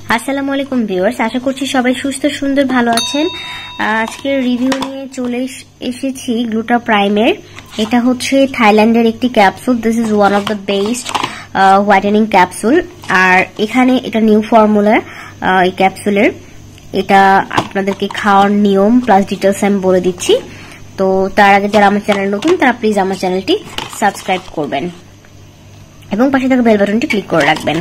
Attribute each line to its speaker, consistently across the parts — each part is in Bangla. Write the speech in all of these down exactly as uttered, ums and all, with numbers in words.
Speaker 1: আসসালামু আলাইকুম ভিউয়ার্স, আশা করছি সবাই সুস্থ সুন্দর ভালো আছেন। আজকের রিভিউ নিয়ে চলে এসেছি গ্লুটা প্রাইমের। এটা হচ্ছে থাইল্যান্ডের একটি capsule. This is one of the best whitening capsule. আর এখানে এটা নিউ ফর্মুলা এই ক্যাপসুলের। এটা আপনাদেরকে খাওয়ার নিয়ম প্লাস ডিটেলস আমি বলে দিচ্ছি। তো তার আগে যারা আমার চ্যানেল নতুন তারা প্লিজ আমার চ্যানেলটি সাবস্ক্রাইব করবেন এবং পাশে থাকা বেল বাটনটি ক্লিক করে রাখবেন।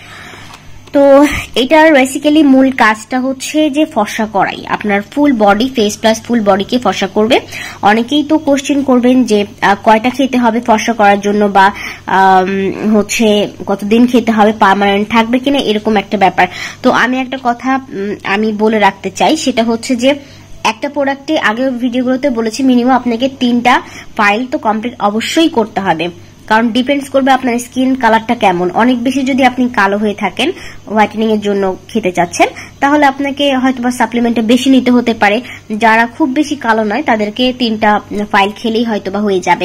Speaker 1: তো এটার বেসিক্যালি মূল কাজটা হচ্ছে যে ফর্সা করাই, আপনার full body, face plus full বডিকে ফর্সা করবে। অনেকেই তো কোশ্চেন করবেন যে কয়টা খেতে হবে ফর্সা করার জন্য, বা হচ্ছে কতদিন খেতে হবে, পার্মানেন্ট থাকবে কিনা, এরকম একটা ব্যাপার। তো আমি একটা কথা আমি বলে রাখতে চাই, সেটা হচ্ছে যে একটা প্রোডাক্টে আগে ভিডিওগুলোতে বলেছি মিনিমাম আপনাকে তিনটা ফাইল তো কমপ্লিট অবশ্যই করতে হবে, কারণ ডিপেন্ডস করবে আপনার স্কিন কালারটা কেমন। অনেক বেশি যদি আপনি কালো হয়ে থাকেন, হোয়াইটেনিং এর জন্য খেতে চাচ্ছেন, তাহলে আপনাকে হয়তোবা সাপ্লিমেন্টে বেশি নিতে হতে পারে। যারা খুব বেশি কালো নয় তাদেরকে তিনটা ফাইল খেলেই হয়তোবা হয়ে যাবে।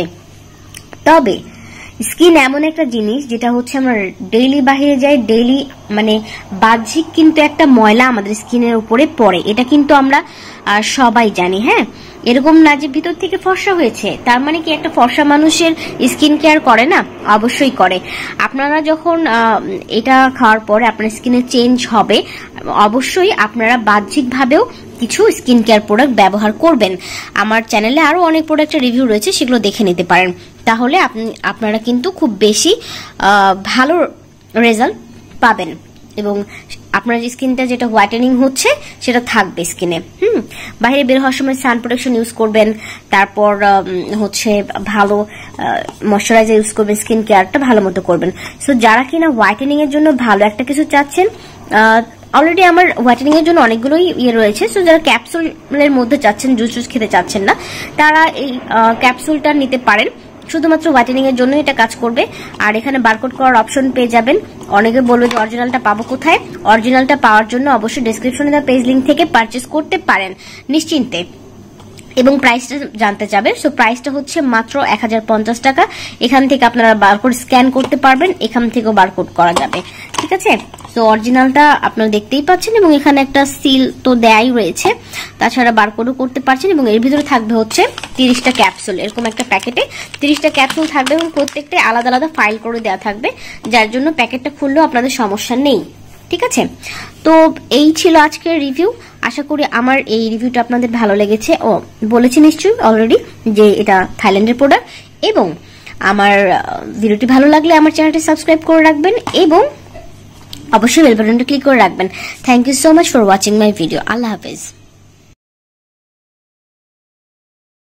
Speaker 1: তবে স্কিন এমন একটা জিনিস যেটা হচ্ছে আমরা ডেইলি বাহিরে যাই, ডেইলি মানে বাহ্যিক কিন্তু একটা ময়লা আমাদের স্কিনের উপরে পড়ে, এটা কিন্তু আমরা সবাই জানি। হ্যাঁ, এরকম না যে ভিতর থেকে ফর্সা হয়েছে তার মানে কি একটা ফর্সা মানুষের স্কিন কেয়ার করে না? অবশ্যই করে। আপনারা যখন এটা খাওয়ার পরে আপনার স্কিনে চেঞ্জ হবে, অবশ্যই আপনারা বাহ্যিক ভাবেও কিছু স্কিন কেয়ার প্রোডাক্ট ব্যবহার করবেন। আমার চ্যানেলে আরো অনেক প্রোডাক্টের রিভিউ রয়েছে, সেগুলো দেখে নিতে পারেন। তাহলে আপনি আপনারা কিন্তু খুব বেশি ভালো রেজাল্ট পাবেন এবং আপনার স্কিনটা যেটা হোয়াইটেনিং হচ্ছে সেটা থাকবে স্কিনে। হুম বাইরে বের হওয়ার সময় সান প্রোটেকশন ইউজ করবেন, তারপর হচ্ছে ভালো ময়শ্চারাইজার ইউজ করবেন, স্কিন কেয়ারটা ভালো মতো করবেন। সো যারা কিনা হোয়াইটেনিং এর জন্য ভালো একটা কিছু চাচ্ছেন, অলরেডি আমার হোয়াইটেনিং এর জন্য অনেকগুলোই ইয়ে রয়েছে। সো যারা ক্যাপসুলের মধ্যে চাচ্ছেন, জুস জুস খেতে চাচ্ছেন না, তারা এই ক্যাপসুলটা নিতে পারেন। শুধুমাত্র হোয়াইটেনিং এর জন্য এটা কাজ করবে। আর এখানে বারকোড করার অপশন পেয়ে যাবেন। অনেকে বলবে যে অরিজিনালটা পাবো কোথায়? অরিজিনালটা পাওয়ার জন্য অবশ্যই ডেসক্রিপশনে দেওয়া পেজ লিংক থেকে পারচেজ করতে পারেন নিশ্চিন্তে। এবং প্রাইসটা জানতে চাবে, সো প্রাইসটা হচ্ছে মাত্র এক হাজার পঞ্চাশ টাকা। এখান থেকে আপনারা বারকোড স্ক্যান করতে পারবেন, এখান থেকেও বারকোড করা যাবে। ঠিক আছে, তো অরিজিনালটা আপনারা দেখতেই পাচ্ছেন এবং এখানে একটা সিল তো দেয়াই রয়েছে, তাছাড়া বারকোডও করতে পারছেন। এবং এর ভিতরে থাকবে হচ্ছে তিরিশটা ক্যাপসুল, এরকম একটা প্যাকেটে তিরিশটা ক্যাপসুল থাকবে এবং প্রত্যেকটা আলাদা আলাদা ফাইল করে দেওয়া থাকবে, যার জন্য প্যাকেটটা খুললেও আপনাদের সমস্যা নেই। ঠিক আছে, তো এই ছিল আজকের রিভিউ। আশা করি আমার এই রিভিউটা আপনাদের ভালো লেগেছে। ও বলেছি নিশ্চয়ই অলরেডি যে এটা থাইল্যান্ডের প্রোডাক্ট। এবং আমার ভিডিওটি ভালো লাগলে আমার চ্যানেলটি সাবস্ক্রাইব করে রাখবেন এবং অবশ্যই বেল বাটনটা ক্লিক করে রাখবেন। Thank you so much for watching my video. আল্লাহ হাফেজ।